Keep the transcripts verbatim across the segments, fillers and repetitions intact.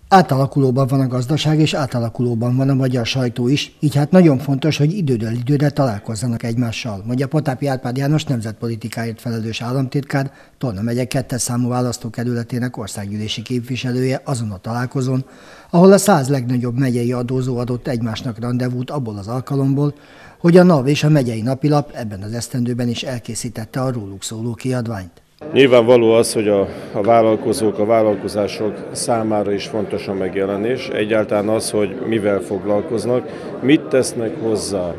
Átalakulóban van a gazdaság, és átalakulóban van a magyar sajtó is, így hát nagyon fontos, hogy időről időre találkozzanak egymással, mondja Potápi Árpád János nemzetpolitikáért felelős államtitkár, Tolna megye kettes számú választókerületének országgyűlési képviselője azon a találkozón, ahol a száz legnagyobb megyei adózó adott egymásnak randevút abból az alkalomból, hogy a NAV és a megyei napilap ebben az esztendőben is elkészítette a róluk szóló kiadványt. Nyilvánvaló az, hogy a, a vállalkozók, a vállalkozások számára is fontos a megjelenés. Egyáltalán az, hogy mivel foglalkoznak, mit tesznek hozzá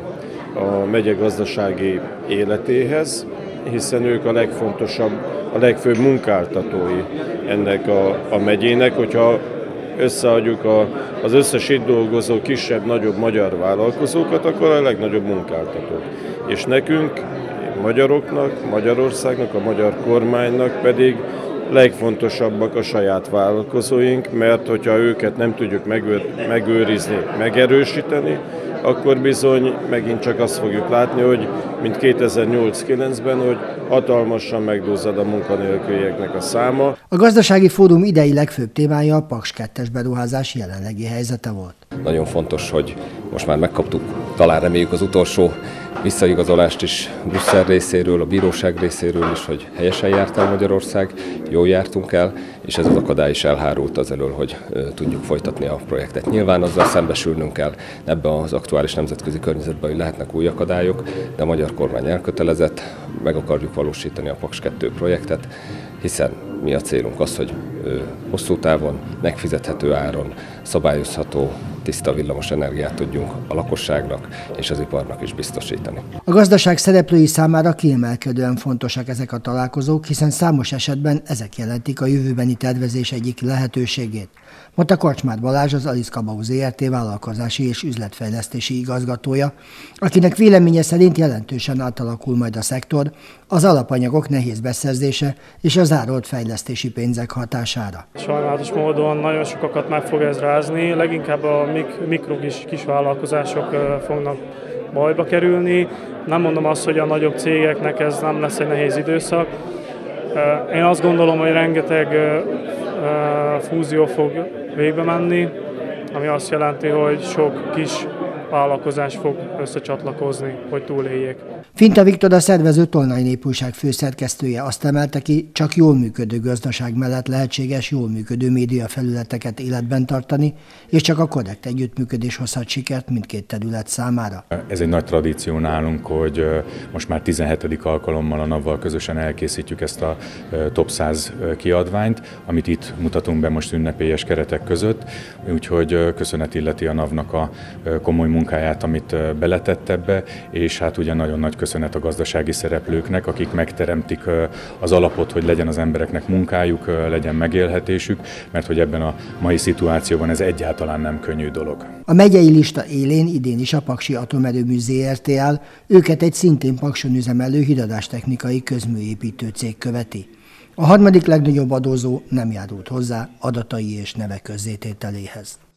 a megye gazdasági életéhez, hiszen ők a legfontosabb, a legfőbb munkáltatói ennek a, a megyének. Hogyha összeadjuk a, az összes itt dolgozó kisebb-nagyobb magyar vállalkozókat, akkor a legnagyobb munkáltatók. És nekünk, magyaroknak, Magyarországnak, a magyar kormánynak pedig legfontosabbak a saját vállalkozóink, mert hogyha őket nem tudjuk megőr, megőrizni, megerősíteni, akkor bizony megint csak azt fogjuk látni, hogy mint kétezer-nyolc-kilencben, hogy hatalmasan megduzzad a munkanélkülieknek a száma. A gazdasági fórum idei legfőbb témája a Paks kettes beruházás jelenlegi helyzete volt. Nagyon fontos, hogy most már megkaptuk, talán reméljük az utolsó visszaigazolást is Brüsszel részéről, a bíróság részéről is, hogy helyesen járt el Magyarország, jól jártunk el, és ez az akadály is elhárult az elől, hogy tudjuk folytatni a projektet. Nyilván azzal szembesülnünk kell ebben az aktuális nemzetközi környezetben, hogy lehetnek új akadályok, de a magyar kormány elkötelezett, meg akarjuk valósítani a Paks kettő projektet, hiszen mi a célunk az, hogy hosszú távon, megfizethető áron, szabályozható, tiszta villamos energiát tudjunk a lakosságnak és az iparnak is biztosítani. A gazdaság szereplői számára kiemelkedően fontosak ezek a találkozók, hiszen számos esetben ezek jelentik a jövőbeni tervezés egyik lehetőségét, mondta Korcsmár Balázs, az Alisz Kabau zé er té vállalkozási és üzletfejlesztési igazgatója, akinek véleménye szerint jelentősen átalakul majd a szektor az alapanyagok nehéz beszerzése és a zárolt fejlesztési pénzek hatására. Sajnálatos módon nagyon sokakat meg fog ez rázni, leginkább a mik- mikro kis, kis vállalkozások fognak bajba kerülni. Nem mondom azt, hogy a nagyobb cégeknek ez nem lesz egy nehéz időszak. Én azt gondolom, hogy rengeteg fúzió fog végbe menni, ami azt jelenti, hogy sok kis vállalkozás fog összecsatlakozni, hogy túléljék. Finta Viktor, a szervező Tolnai Népújság főszerkesztője azt emelte ki, csak jól működő gazdaság mellett lehetséges jól működő médiafelületeket életben tartani, és csak a korrekt együttműködés hozhat sikert mindkét terület számára. Ez egy nagy tradíció nálunk, hogy most már tizenhetedik alkalommal a NAV-val közösen elkészítjük ezt a top száz kiadványt, amit itt mutatunk be most ünnepélyes keretek között, úgyhogy köszönet illeti a NAV-nak a komoly munkáját, amit beletett ebbe, és hát ugye nagyon nagy köszönet a gazdasági szereplőknek, akik megteremtik az alapot, hogy legyen az embereknek munkájuk, legyen megélhetésük, mert hogy ebben a mai szituációban ez egyáltalán nem könnyű dolog. A megyei lista élén idén is a Paksi Atomerőmű zé er té áll, őket egy szintén Pakson üzemelő híradástechnikai közműépítő cég követi. A harmadik legnagyobb adózó nem járult hozzá adatai és neve közzétételéhez.